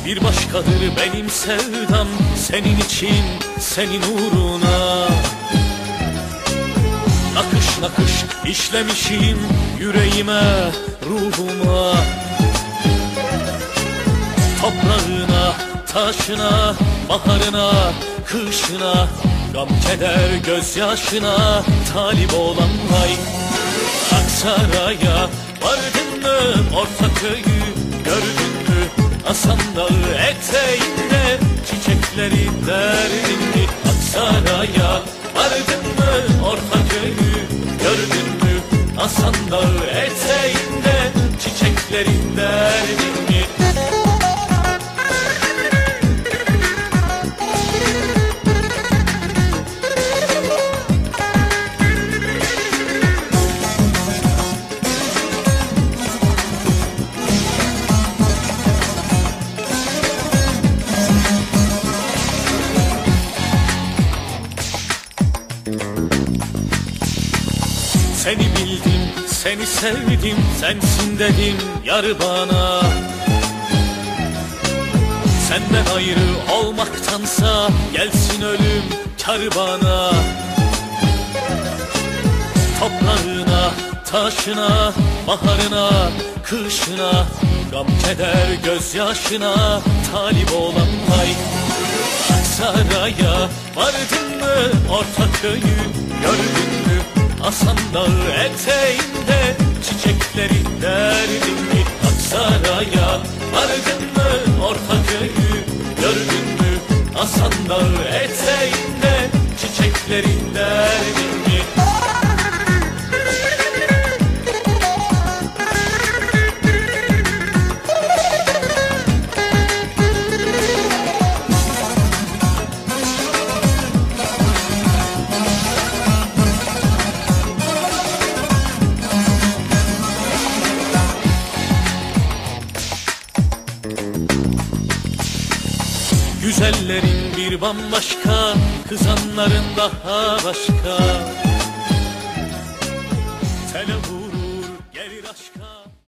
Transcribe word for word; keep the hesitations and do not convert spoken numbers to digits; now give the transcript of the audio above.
Bir başkadır benim sevdam, senin için, senin uğruna. Nakış nakış işlemişim yüreğime, ruhuma. Toprağına, taşına, baharına, kışına, gam keder gözyaşına talip olan vay. Aksaray'a vardın mı, Ortaköy'ü gördün mü? Hasan Dağı eteğinde çiçekleri derdin mi? Aksaray'a vardın mı, Ortaköy'ü gördün mü? Hasan Dağı eteğinde çiçekleri derdin mi? Seni bildim, seni sevdim, sensin dedim yar bana. Senden ayrı olmaktansa gelsin ölüm kar bana. Toprağına, taşına, baharına, kışına, gam keder gözyaşına talip olan vay. Aksaray'a vardın mı, Ortaköy'ü gördün mü? Hasan Dağı eteğinde çiçekleri derdin mi? Aksaray'a vardın mı, Ortaköy'ü gördün mü? Hasan Dağı eteğinde çiçekleri derdin mi? Güzellerin bir bambaşka, kızanların daha başka.